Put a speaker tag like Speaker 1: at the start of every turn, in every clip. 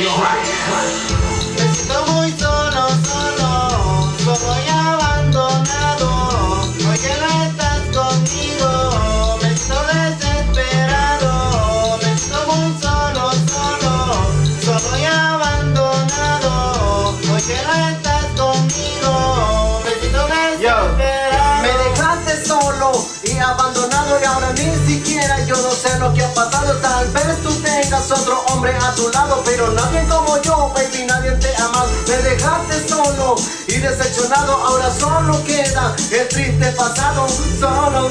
Speaker 1: Me siento muy solo, solo y abandonado. Hoy que no estás conmigo, me siento desesperado. Me siento muy solo, solo y abandonado. Hoy que no estás conmigo, me siento desesperado.
Speaker 2: Me dejaste solo y abandonado y ahora ni siquiera yo no sé lo que ha pasado. Tal vez tú tengas otro hombre a tu lado, pero nadie como yo, baby, nadie te ama. Me dejaste solo y decepcionado, ahora solo queda el triste pasado. Solo.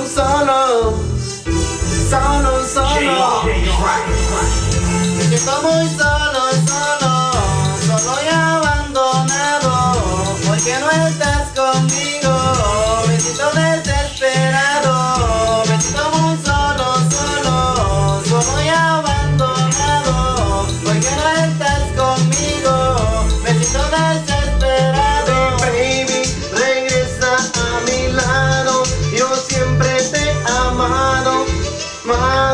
Speaker 1: Me siento muy solo y abandonado. Hoy que no estás conmigo, me siento desesperado. Me siento muy solo y abandonado. Hoy que no estás conmigo, me siento desesperado.
Speaker 2: Baby, regresa a mi lado, yo siempre te he amado.